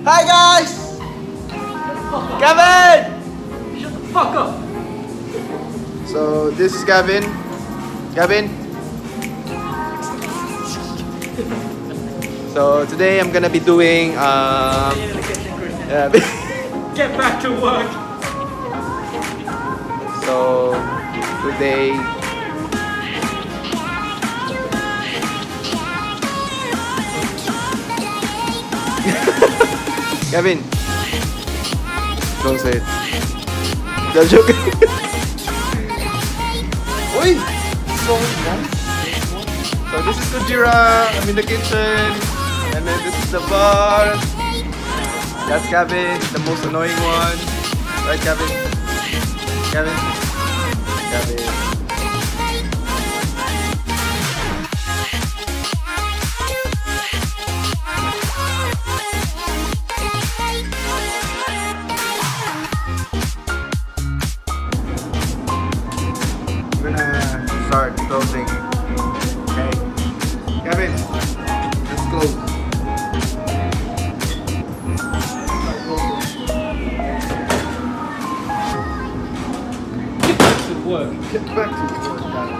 Hi guys! Kevin! Shut the fuck up! So this is Gavin. Gavin. So today I'm gonna be doing Get back to work! So today Gavin, don't say it. That's joking. Oi! So nice. So this is Kujira. I'm in the kitchen, and then this is the bar. That's Gavin, the most annoying one. Right, Gavin? Gavin? Gavin. I'm gonna start closing. Okay. Gavin, let's close. Get back to work! Get back to work, Gavin.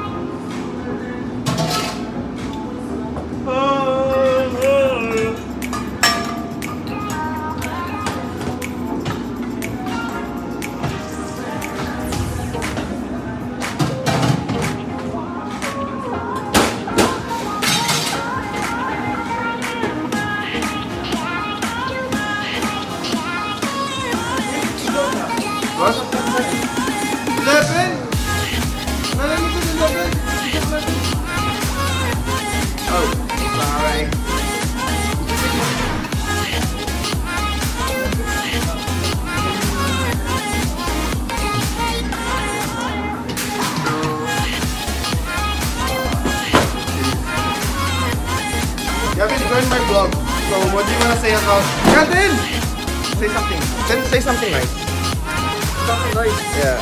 What? 11? Nalilimutan yung 11? Oh, sorry. Gavin, join my vlog. So, what do you want to say about... Gavin! Say something. Say something right. Something nice. Yeah.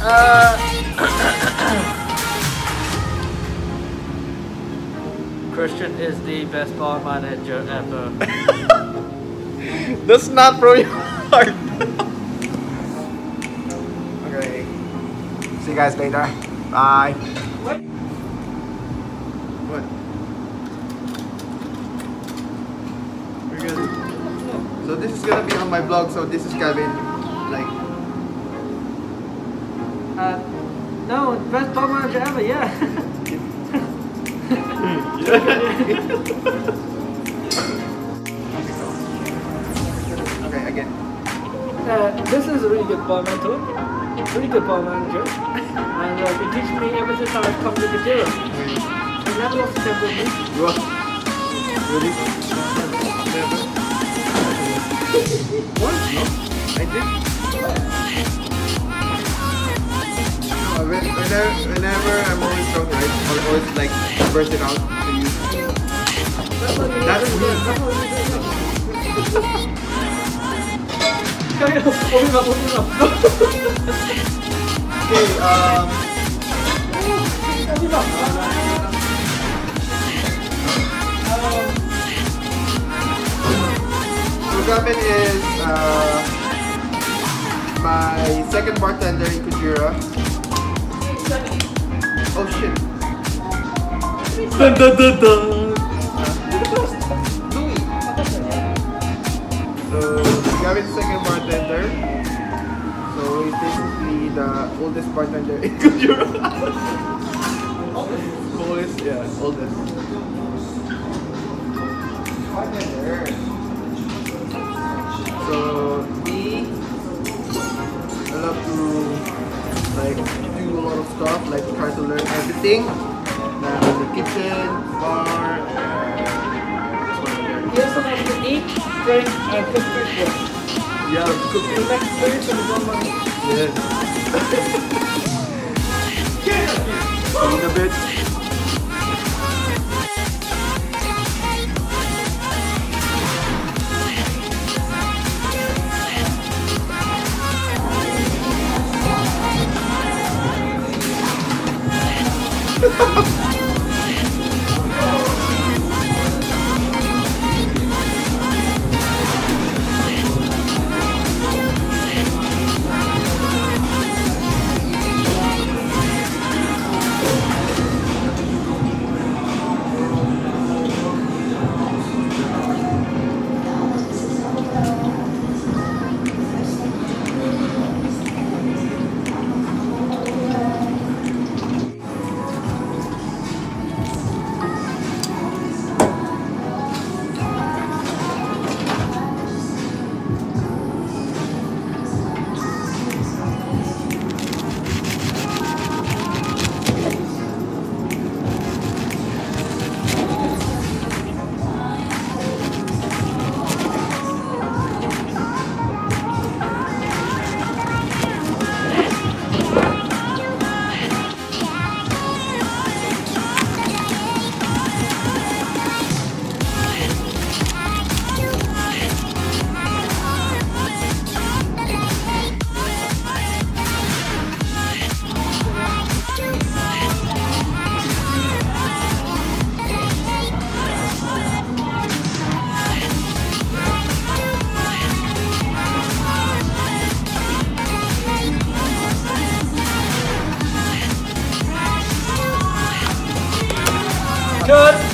Christian is the best bar manager ever. That's not from your heart. Okay. See you guys later. Bye. What? What? We're good. So this is gonna be on my vlog. So this is Kevin. Like. No, best bar manager ever, yeah. Okay, again. This is a really good bar mentor, really good bar manager, and he teaches me ever since I've come to Kajira. I've never lost a temper with me. What? Really? Never. What? No, I did. Whenever I'm always drunk, right? I'll always like burst it out to you. That's me. Okay, so Gavin is my second bartender in Kujira. Oh shit. Dun dun dun dun. So Gavin's second bartender. So he's basically the oldest bartender in Kujira. Oldest, yeah, oldest. Bartender. So me, I love to like do a lot of stuff, like try to learn everything. The kitchen, bar, this one here. He also knows to eat, drink, and cook food for us. Yeah, He makes food for his own money. yes. Clean a bit. Cut.